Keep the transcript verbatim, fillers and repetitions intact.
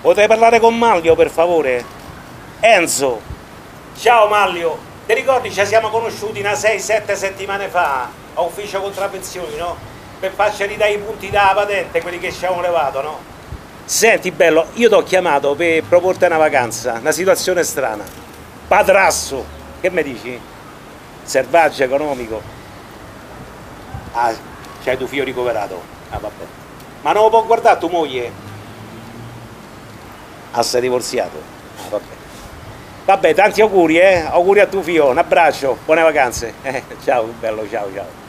Potrei parlare con Maglio, per favore? Enzo. Ciao Maglio. Ti ricordi ci siamo conosciuti una sei sette settimane fa a ufficio contravvenzioni, no? Per farci ridare i punti dalla patente, quelli che ci avevamo levato, no? Senti bello, io ti ho chiamato per proporti una vacanza, una situazione strana. Patrasso, che mi dici? Selvaggio economico. Ah, c'hai tuo figlio ricoverato. Ah, vabbè. Ma non lo può guardare tua moglie? Ah, sei divorziato? Ah, vabbè. Vabbè, tanti auguri, eh? Auguri a tuo figlio, un abbraccio, buone vacanze. Eh, ciao, bello, ciao, ciao.